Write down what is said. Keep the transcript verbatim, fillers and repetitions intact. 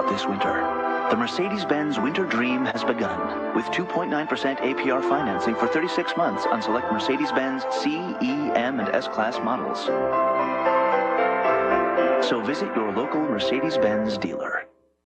this winter. The Mercedes-Benz Winter Dream has begun with two point nine percent A P R financing for thirty-six months on select Mercedes-Benz C, E, M, and S-Class models. So visit your local Mercedes-Benz dealer.